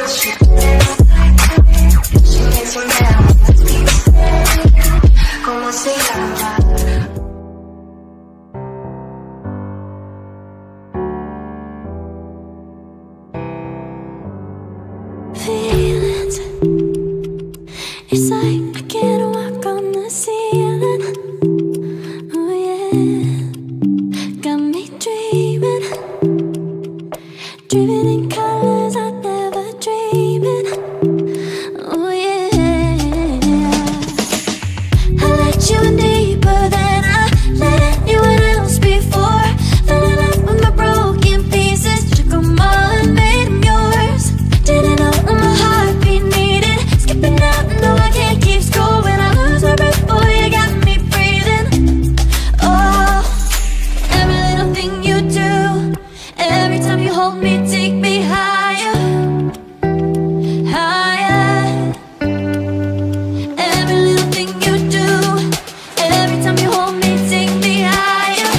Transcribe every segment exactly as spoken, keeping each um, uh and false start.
Feelings, it's like I can't walk on the ceiling. Oh yeah, got me dreaming, dreaming in colors I never dreamed in. Oh yeah, I let you in deeper than I let anyone else before. Fell in love with my broken pieces, took them all and made them yours. Didn't know my heartbeat needed skipping out, no I can't keep score. When I lose my breath, boy, you got me breathing. Oh, every little thing you do, every time you hold me, take me higher, higher. Every little thing you do, every time you hold me, take me higher,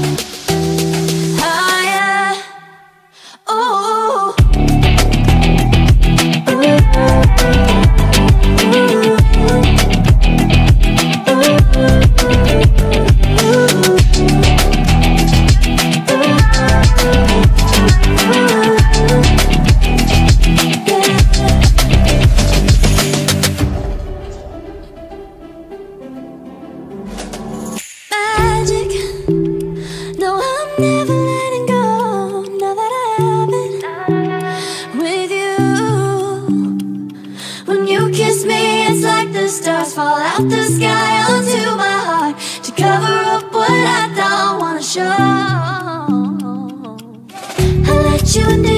higher. Oh. Magic, no, I'm never letting go. Now that I have it with you, when you kiss me, it's like the stars fall out the sky onto my heart to cover up what I don't wanna show. I let you in.